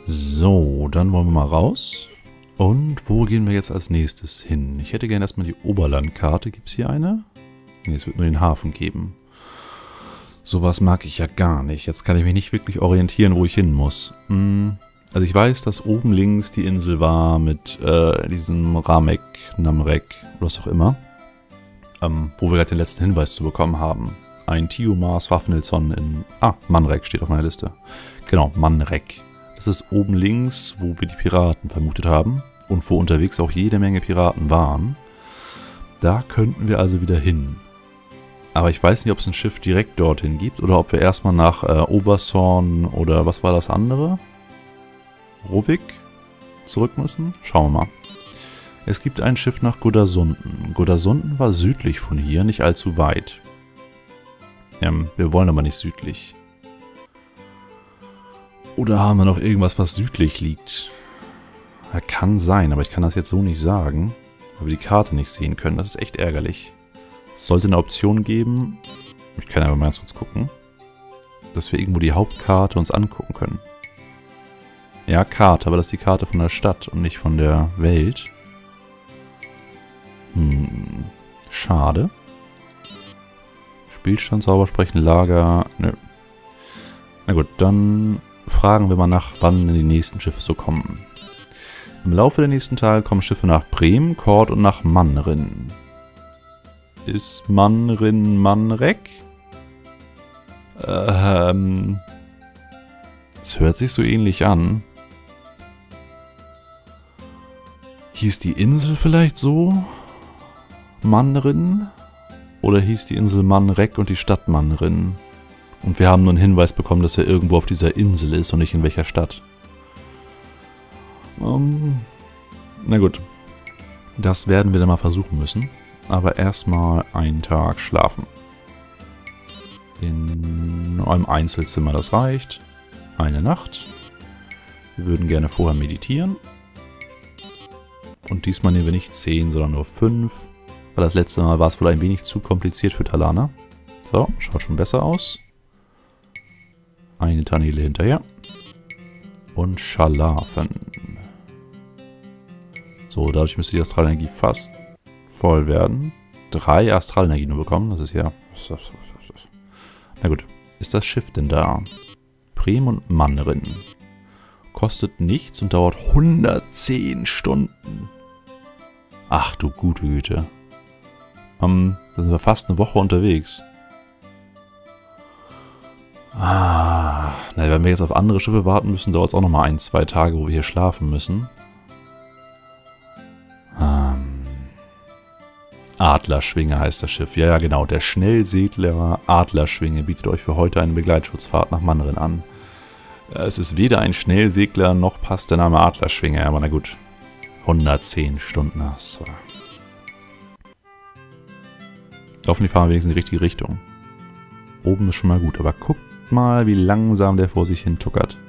So, dann wollen wir mal raus. Und wo gehen wir jetzt als nächstes hin? Ich hätte gerne erstmal die Oberlandkarte. Gibt es hier eine? Ne, es wird nur den Hafen geben. Sowas mag ich ja gar nicht. Jetzt kann ich mich nicht wirklich orientieren, wo ich hin muss. Also ich weiß, dass oben links die Insel war mit diesem Ramek, Namrek, was auch immer. Wo wir gerade den letzten Hinweis zu bekommen haben. Ein Tiomar Swafnilson in... Manrek steht auf meiner Liste. Genau, Manrek. Das ist oben links, wo wir die Piraten vermutet haben. Und wo unterwegs auch jede Menge Piraten waren. Da könnten wir also wieder hin. Aber ich weiß nicht, ob es ein Schiff direkt dorthin gibt. Oder ob wir erstmal nach Oversorn oder was war das andere? Rovik zurück müssen? Schauen wir mal. Es gibt ein Schiff nach Godarsunden. Godarsunden war südlich von hier, nicht allzu weit. Wir wollen aber nicht südlich. Oder haben wir noch irgendwas, was südlich liegt? Ja, kann sein, aber ich kann das jetzt so nicht sagen, weil wir die Karte nicht sehen können. Das ist echt ärgerlich. Es sollte eine Option geben, ich kann aber mal ganz kurz gucken, dass wir irgendwo die Hauptkarte uns angucken können. Ja, Karte, aber das ist die Karte von der Stadt und nicht von der Welt. Schade. Spielstand, Zaubersprechen, Lager, nö. Na gut, dann fragen wir mal nach, wann die nächsten Schiffe so kommen. Im Laufe der nächsten Tage kommen Schiffe nach Bremen, Kord und nach Manrin. Ist Manrin Manrek? Es hört sich so ähnlich an. Hieß die Insel vielleicht so? Manrin? Oder hieß die Insel Manrek und die Stadt Manrin? Und wir haben nur einen Hinweis bekommen, dass er irgendwo auf dieser Insel ist und nicht in welcher Stadt. Na gut. Das werden wir dann mal versuchen müssen. Aber erstmal einen Tag schlafen. In einem Einzelzimmer, das reicht. Eine Nacht. Wir würden gerne vorher meditieren. Und diesmal nehmen wir nicht 10, sondern nur 5. Weil das letzte Mal war es wohl ein wenig zu kompliziert für Talana. So, schaut schon besser aus. Eine Tanele hinterher. Und schlafen. So, dadurch müsste die Astralenergie fast voll werden. 3 Astralenergie nur bekommen. Das ist ja... Na gut. Ist das Schiff denn da? Bremen und Manrin. Kostet nichts und dauert 110 Stunden. Ach du gute Güte. Da sind wir fast eine Woche unterwegs. Wenn wir jetzt auf andere Schiffe warten müssen, dauert es auch nochmal 1-2 Tage, wo wir hier schlafen müssen. Adlerschwinge heißt das Schiff. Ja, genau. Der Schnellsegler Adlerschwinge bietet euch für heute eine Begleitschutzfahrt nach Manrin an. Es ist weder ein Schnellsegler, noch passt der Name Adlerschwinge. Aber na gut. 110 Stunden. Achso. Hoffentlich fahren wir wenigstens in die richtige Richtung. Oben ist schon mal gut, aber guckt mal, wie langsam der vor sich hin tuckert.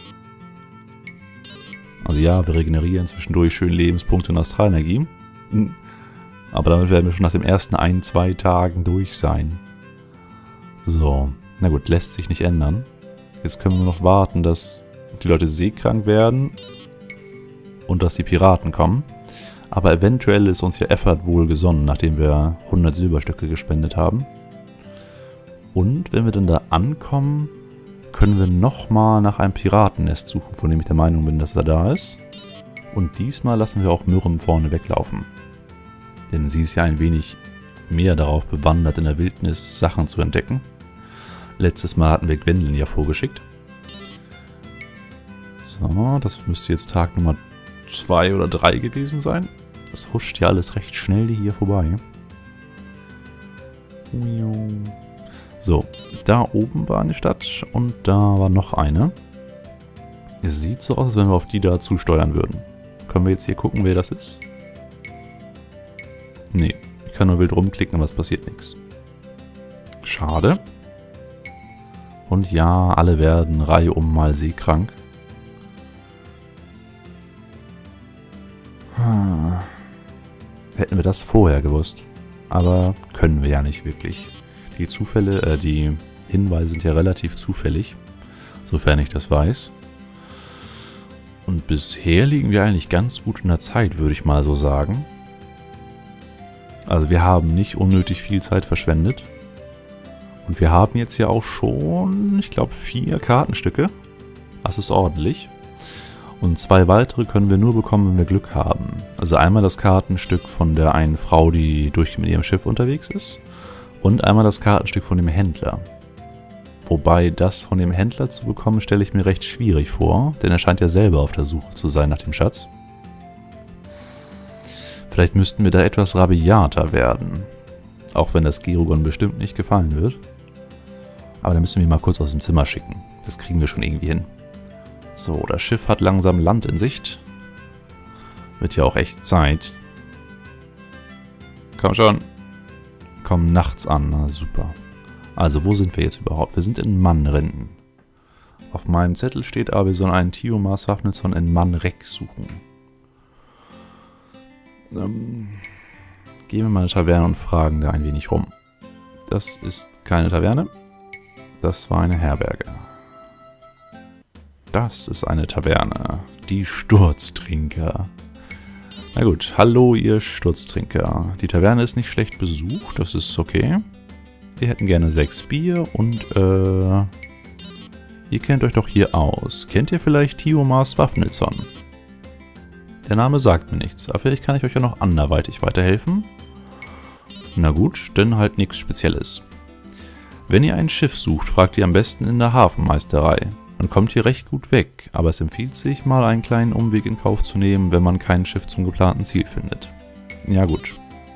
Also ja, wir regenerieren zwischendurch schön Lebenspunkte und Astralenergie. Aber damit werden wir schon nach den ersten 1-2 Tagen durch sein. So, na gut, lässt sich nicht ändern. Jetzt können wir nur noch warten, dass die Leute seekrank werden und dass die Piraten kommen. Aber eventuell ist uns ja Effert wohl gesonnen, nachdem wir 100 Silberstücke gespendet haben. Und wenn wir dann da ankommen, können wir nochmal nach einem Piratennest suchen, von dem ich der Meinung bin, dass er da ist. Und diesmal lassen wir auch Myrrem vorne weglaufen. Denn sie ist ja ein wenig mehr darauf bewandert, in der Wildnis Sachen zu entdecken. Letztes Mal hatten wir Gwendolyn ja vorgeschickt. So, das müsste jetzt Tag Nummer 2 oder 3 gewesen sein. Das huscht ja alles recht schnell hier vorbei. So, da oben war eine Stadt und da war noch eine. Es sieht so aus, als wenn wir auf die da zusteuern würden. Können wir jetzt hier gucken, wer das ist? Nee, ich kann nur wild rumklicken, aber es passiert nichts. Schade. Und ja, alle werden reihum mal seekrank. Hätten wir das vorher gewusst. Aber können wir ja nicht wirklich. Die Hinweise sind ja relativ zufällig, sofern ich das weiß. Und bisher liegen wir eigentlich ganz gut in der Zeit, würde ich mal so sagen. Also wir haben nicht unnötig viel Zeit verschwendet. Und wir haben jetzt ja auch schon, ich glaube, 4 Kartenstücke. Das ist ordentlich. Und 2 weitere können wir nur bekommen, wenn wir Glück haben. Also einmal das Kartenstück von der einen Frau, die durchgehend mit ihrem Schiff unterwegs ist. Und einmal das Kartenstück von dem Händler. Wobei das von dem Händler zu bekommen, stelle ich mir recht schwierig vor. Denn er scheint ja selber auf der Suche zu sein nach dem Schatz. Vielleicht müssten wir da etwas rabiater werden. Auch wenn das Gerugon bestimmt nicht gefallen wird. Aber dann müssen wir ihn mal kurz aus dem Zimmer schicken. Das kriegen wir schon irgendwie hin. So, das Schiff hat langsam Land in Sicht. Wird ja auch echt Zeit. Komm schon. Kommen nachts an. Na super. Also, wo sind wir jetzt überhaupt? Wir sind in Manrinden. Auf meinem Zettel steht aber, wir sollen einen Tiomas Wafnilson in Manrek suchen. Gehen wir mal in eine Taverne und fragen da ein wenig rum. Das ist keine Taverne. Das war eine Herberge. Das ist eine Taverne. Die Sturztrinker. Na gut, hallo ihr Sturztrinker. Die Taverne ist nicht schlecht besucht, das ist okay. Wir hätten gerne 6 Bier und ihr kennt euch doch hier aus. Kennt ihr vielleicht Tiomas Wafnilson? Der Name sagt mir nichts, aber vielleicht kann ich euch ja noch anderweitig weiterhelfen. Na gut, denn halt nichts Spezielles. Wenn ihr ein Schiff sucht, fragt ihr am besten in der Hafenmeisterei. Man kommt hier recht gut weg, aber es empfiehlt sich, mal einen kleinen Umweg in Kauf zu nehmen, wenn man kein Schiff zum geplanten Ziel findet. Ja gut.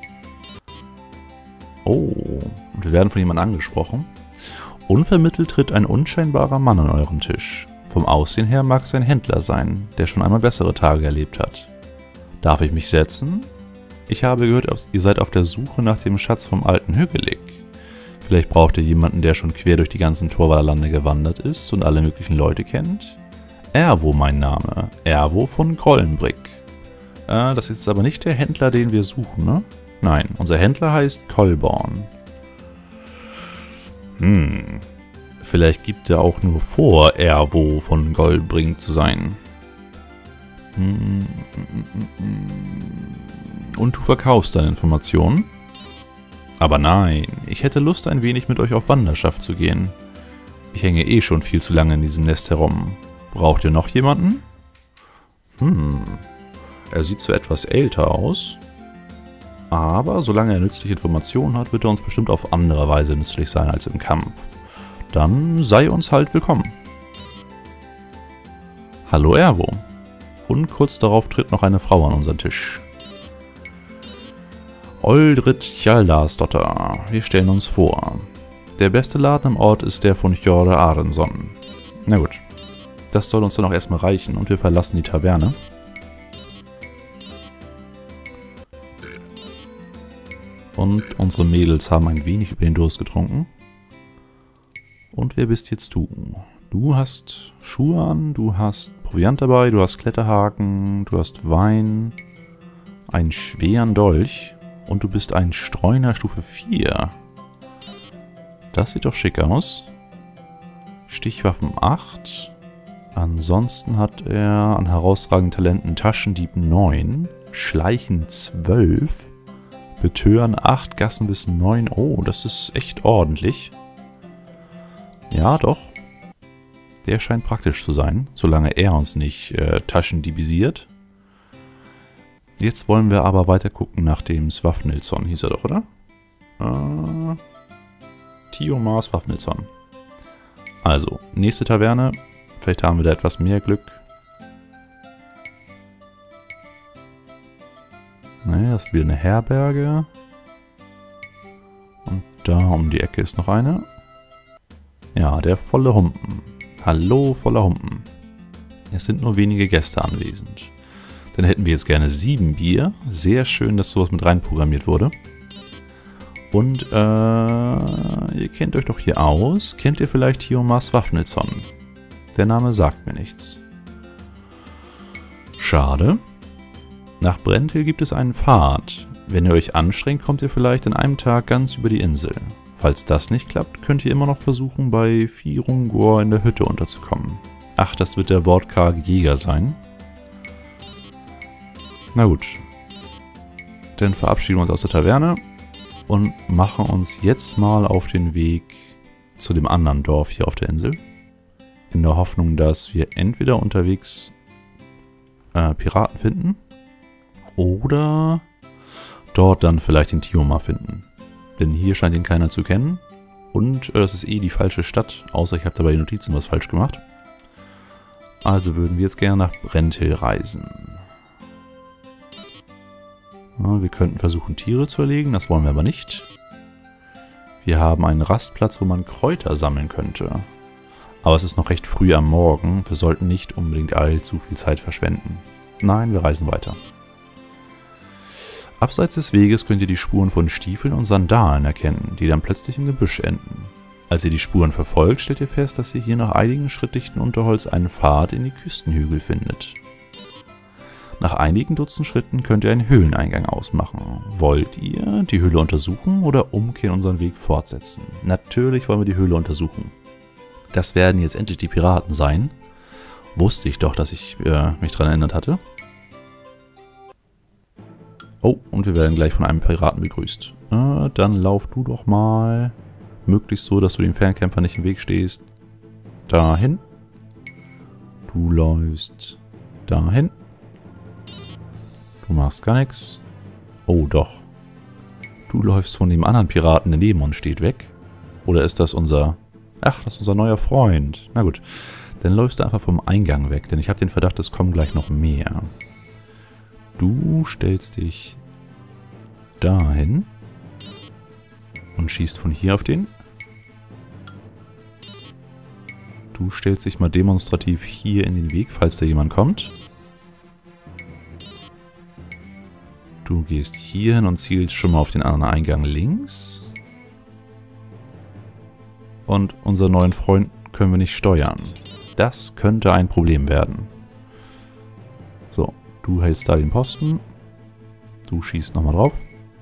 Oh, und wir werden von jemandem angesprochen. Unvermittelt tritt ein unscheinbarer Mann an euren Tisch. Vom Aussehen her mag es ein Händler sein, der schon einmal bessere Tage erlebt hat. Darf ich mich setzen? Ich habe gehört, ihr seid auf der Suche nach dem Schatz vom alten Hügelig. Vielleicht braucht ihr jemanden, der schon quer durch die ganzen Torvaler Lande gewandert ist und alle möglichen Leute kennt. Erwo mein Name. Erwo von Grollenbrick. Das ist jetzt aber nicht der Händler, den wir suchen, ne? Nein, unser Händler heißt Kolborn. Vielleicht gibt er auch nur vor, Erwo von Grollenbrick zu sein. Und du verkaufst deine Informationen? Aber nein, ich hätte Lust, ein wenig mit euch auf Wanderschaft zu gehen. Ich hänge eh schon viel zu lange in diesem Nest herum. Braucht ihr noch jemanden? Er sieht so etwas älter aus. Aber solange er nützliche Informationen hat, wird er uns bestimmt auf andere Weise nützlich sein als im Kampf. Dann sei uns halt willkommen. Hallo Erwo. Und kurz darauf tritt noch eine Frau an unseren Tisch. Oldrit Hjaldarsdotter. Wir stellen uns vor. Der beste Laden im Ort ist der von Hjorde Arenson. Na gut. Das soll uns dann auch erstmal reichen und wir verlassen die Taverne. Und unsere Mädels haben ein wenig über den Durst getrunken. Und wer bist jetzt du? Du hast Schuhe an, du hast Proviant dabei, du hast Kletterhaken, du hast Wein, einen schweren Dolch. Und du bist ein Streuner Stufe 4. Das sieht doch schick aus. Stichwaffen 8. Ansonsten hat er an herausragenden Talenten Taschendieb 9. Schleichen 12. Betören 8. Gassenwissen 9. Oh, das ist echt ordentlich. Ja, doch. Der scheint praktisch zu sein, solange er uns nicht taschendiebisiert. Jetzt wollen wir aber weiter gucken nach dem Swafnilson, hieß er doch, oder? Tiomas Wafnilson. Also, nächste Taverne. Vielleicht haben wir da etwas mehr Glück. Naja, das ist wieder eine Herberge. Und da um die Ecke ist noch eine. Ja, der volle Humpen. Hallo, voller Humpen. Es sind nur wenige Gäste anwesend. Dann hätten wir jetzt gerne 7 Bier. Sehr schön, dass sowas mit reinprogrammiert wurde. Und, ihr kennt euch doch hier aus. Kennt ihr vielleicht Tiomas Wafnilson? Der Name sagt mir nichts. Schade. Nach Brenntil gibt es einen Pfad. Wenn ihr euch anstrengt, kommt ihr vielleicht an einem Tag ganz über die Insel. Falls das nicht klappt, könnt ihr immer noch versuchen, bei Firungor in der Hütte unterzukommen. Ach, das wird der wortkarge Jäger sein. Na gut. Dann verabschieden wir uns aus der Taverne und machen uns jetzt mal auf den Weg zu dem anderen Dorf hier auf der Insel. In der Hoffnung, dass wir entweder unterwegs Piraten finden oder dort dann vielleicht den Tioma finden. Denn hier scheint ihn keiner zu kennen. Und das ist eh die falsche Stadt, außer ich habe da bei den Notizen was falsch gemacht. Also würden wir jetzt gerne nach Brenthill reisen. Ja, wir könnten versuchen, Tiere zu erlegen, das wollen wir aber nicht. Wir haben einen Rastplatz, wo man Kräuter sammeln könnte. Aber es ist noch recht früh am Morgen, wir sollten nicht unbedingt allzu viel Zeit verschwenden. Nein, wir reisen weiter. Abseits des Weges könnt ihr die Spuren von Stiefeln und Sandalen erkennen, die dann plötzlich im Gebüsch enden. Als ihr die Spuren verfolgt, stellt ihr fest, dass ihr hier nach einigen schrittdichten Unterholz einen Pfad in die Küstenhügel findet. Nach einigen Dutzend Schritten könnt ihr einen Höhleneingang ausmachen. Wollt ihr die Höhle untersuchen oder umkehren unseren Weg fortsetzen? Natürlich wollen wir die Höhle untersuchen. Das werden jetzt endlich die Piraten sein. Wusste ich doch, dass ich mich daran erinnert hatte. Oh, und wir werden gleich von einem Piraten begrüßt. Dann lauf du doch mal, möglichst so, dass du dem Fernkämpfer nicht im Weg stehst, dahin. Du läufst dahin. Du machst gar nichts. Oh, doch. Du läufst von dem anderen Piraten, der neben uns steht, weg. Oder ist das unser... Ach, das ist unser neuer Freund. Na gut. Dann läufst du einfach vom Eingang weg, denn ich habe den Verdacht, es kommen gleich noch mehr. Du stellst dich dahin und schießt von hier auf den. Du stellst dich mal demonstrativ hier in den Weg, falls da jemand kommt. Du gehst hier hin und zielst schon mal auf den anderen Eingang links. Und unseren neuen Freund können wir nicht steuern. Das könnte ein Problem werden. So, du hältst da den Posten. Du schießt nochmal drauf.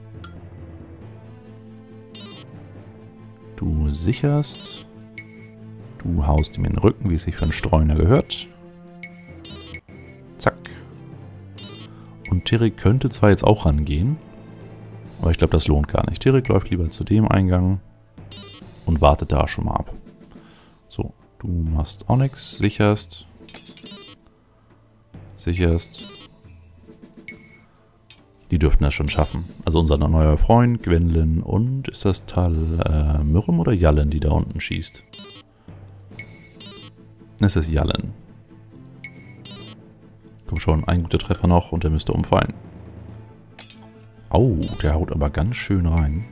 Du sicherst. Du haust ihm in den Rücken, wie es sich für einen Streuner gehört. Zack. Und Tirik könnte zwar jetzt auch rangehen, aber ich glaube, das lohnt gar nicht. Tirik läuft lieber zu dem Eingang und wartet da schon mal ab. So, du machst auch nichts, sicherst. Sicherst. Die dürften das schon schaffen. Also unser neuer Freund, Gwendolyn und ist das Tal Myrrem oder Jallen, die da unten schießt? Es ist Jallen. Komm schon, ein guter Treffer noch und der müsste umfallen. Oh, der haut aber ganz schön rein.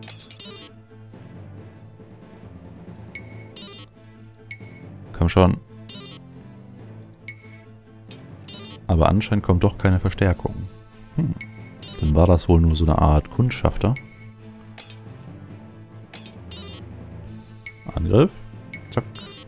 Komm schon. Aber anscheinend kommt doch keine Verstärkung. Dann war das wohl nur so eine Art Kundschafter. Angriff. Zack.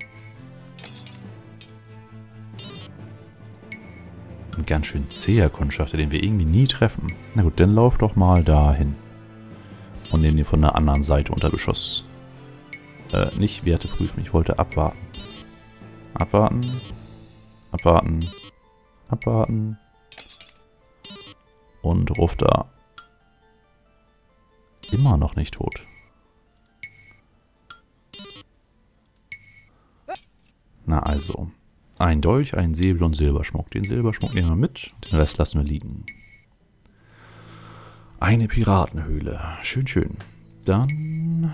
Ein ganz schön zäher Kundschafter, den wir irgendwie nie treffen. Na gut, dann lauf doch mal dahin. Und nehmen den von der anderen Seite unter Beschuss. Nicht Werte prüfen, ich wollte abwarten. Abwarten. Abwarten. Abwarten. Und Ruf da. Immer noch nicht tot. Na also. Ein Dolch, ein Säbel und Silberschmuck. Den Silberschmuck nehmen wir mit, den Rest lassen wir liegen. Eine Piratenhöhle. Schön, schön. Dann...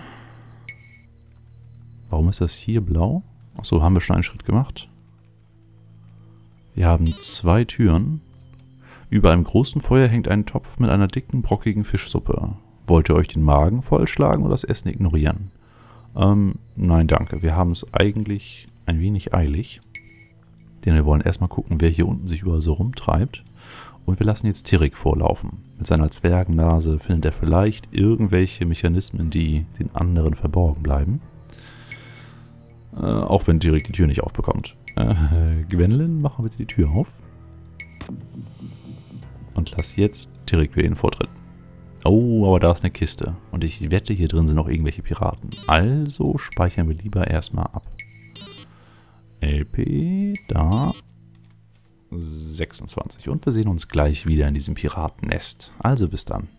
Warum ist das hier blau? Achso, haben wir schon einen Schritt gemacht. Wir haben 2 Türen. Über einem großen Feuer hängt ein Topf mit einer dicken, brockigen Fischsuppe. Wollt ihr euch den Magen vollschlagen oder das Essen ignorieren? Nein, danke. Wir haben es eigentlich ein wenig eilig. Denn wir wollen erstmal gucken, wer hier unten sich überall so rumtreibt. Und wir lassen jetzt Tirik vorlaufen. Mit seiner Zwergennase findet er vielleicht irgendwelche Mechanismen, die den anderen verborgen bleiben. Auch wenn Tirik die Tür nicht aufbekommt. Gwendolyn, mach mal bitte die Tür auf. Und lass jetzt Tirik wieder den Vortritt. Oh, aber da ist eine Kiste. Und ich wette, hier drin sind noch irgendwelche Piraten. Also speichern wir lieber erstmal ab. LP, da. 26. Und wir sehen uns gleich wieder in diesem Piratennest. Also bis dann.